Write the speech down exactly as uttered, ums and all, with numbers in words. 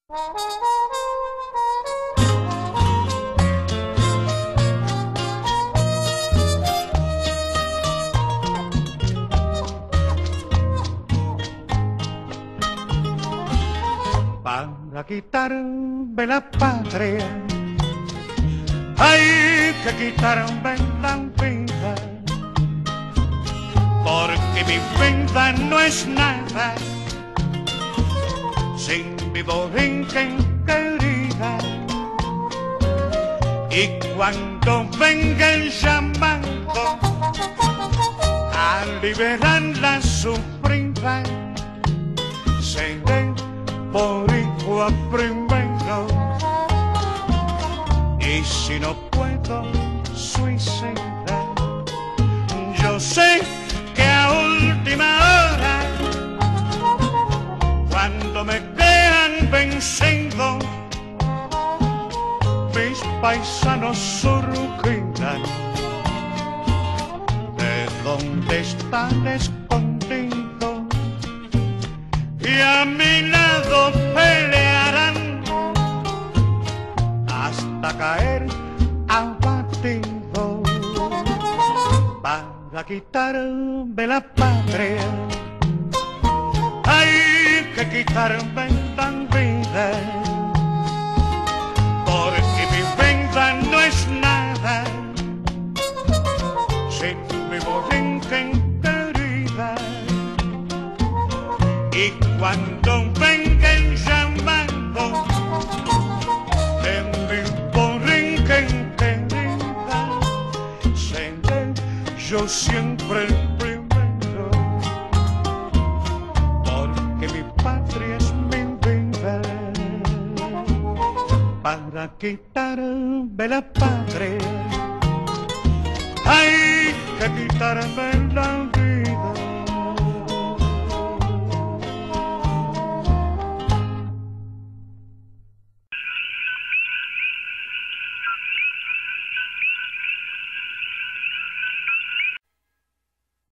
Para quitarme la patria hay que quitarme la vida, porque mi vida no es nada sin mi borinquen querida. Y cuando venga el llamando a liberar la sufrida, seré boricua primero, y si no puedo suicidar, yo sé que a última hora, cuando me vean vencido, mis paisanos surgirán de donde están escondidos y a mi lado pelearán hasta caer abatido. Para quitarme la patria hay que quitarme la vida, porque mi vida no es nada sin mi borinquen querida. Y cuando venga el llamando de mi borinquen querida, seré yo siempre el primero, porque mi patria es mi vida. Para quitarme la patria hay que quitarme la vida.